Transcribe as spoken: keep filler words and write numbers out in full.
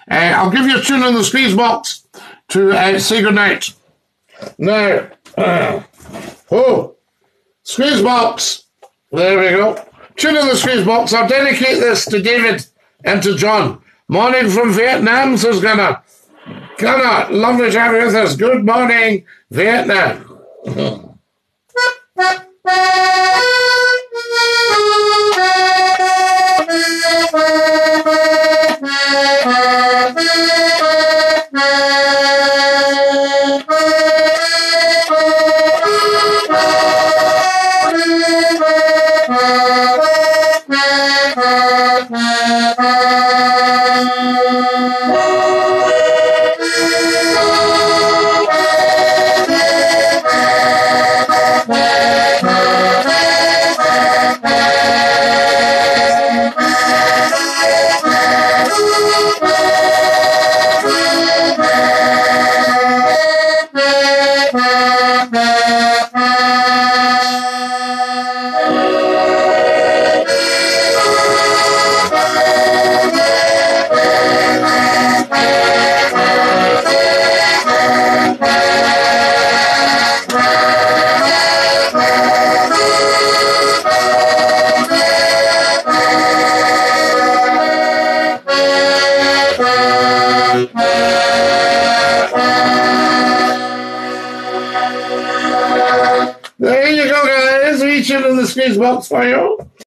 Uh, I'll give you a tune on the Squeezebox to uh, say goodnight. Now, uh, oh, Squeezebox. There we go. Tune on the Squeezebox. I'll dedicate this to David and to John. Morning from Vietnam, says Gunnar. Gunnar, lovely to have you with us. Good morning, Vietnam. There you go, guys. We tune in the Squeezebox for you.